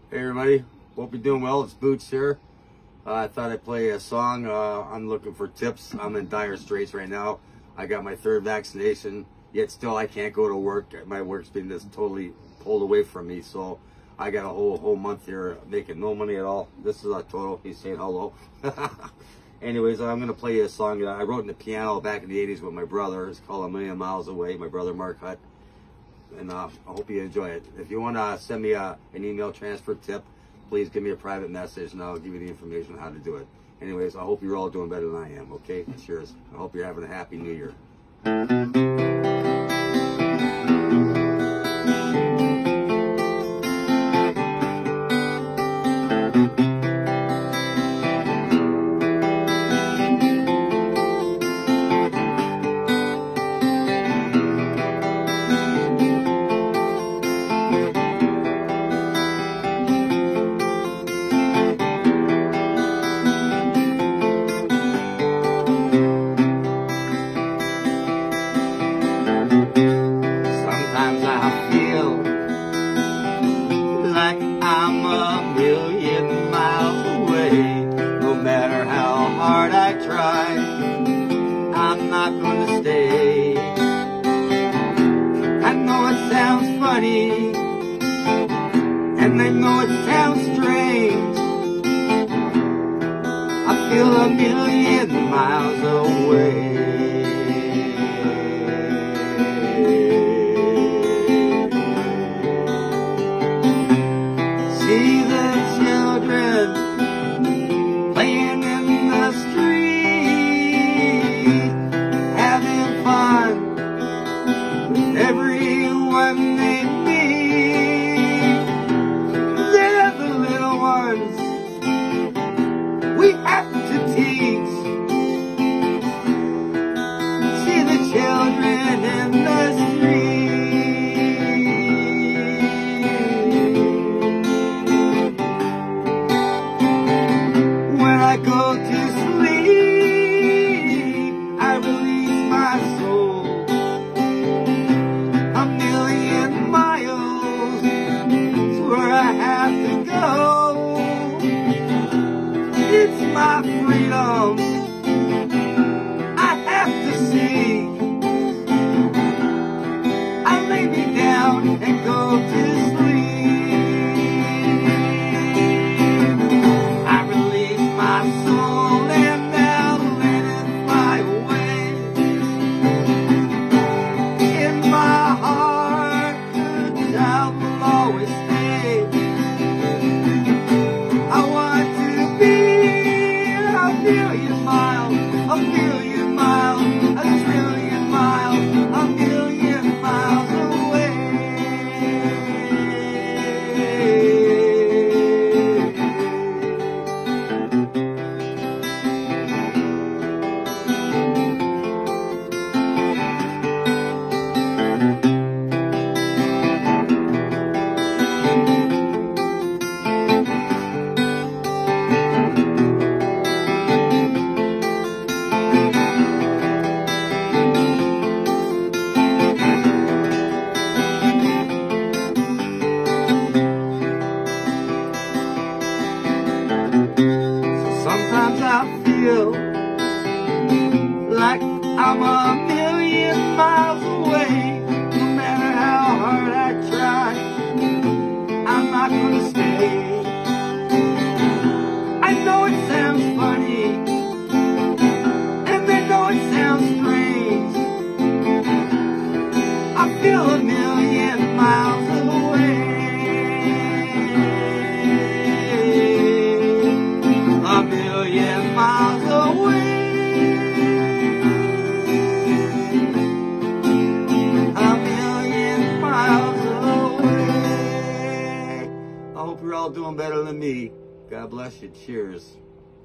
Hey everybody, hope you're doing well. It's Boots here. I thought I'd play a song. I'm looking for tips. I'm in dire straits right now. I got my 3rd vaccination, yet still I can't go to work. My work's been just totally pulled away from me, so I got a whole month here making no money at all. This is a total. He's saying hello. Anyways, I'm gonna play a song that I wrote in the piano back in the 80s with my brother. It's called "A Million Miles Away." My brother Mark Hutt. And I hope you enjoy it. If you want to send me an email transfer tip, please give me a private message and I'll give you the information on how to do it. Anyways, I hope you're all doing better than I am, okay? Cheers. I hope you're having a happy new year. Like I'm a million miles away. No matter how hard I try, I'm not gonna stay. I know it sounds funny, and I know it sounds strange. I feel a million miles away. See the children playing in the street, having fun with everyone they meet. They're the little ones we have to teach. See the children in the street. I go to sleep, I release my soul. A million miles is where I have to go. It's my freedom I have to seek. I lay me down and go to sleep. Sometimes I feel like I'm a million miles away. No matter how hard I try, I'm not gonna stay. I know it sounds funny, and I know it sounds strange. I feel a million miles away. A million miles away. A million miles away. I hope you're all doing better than me. God bless you. Cheers.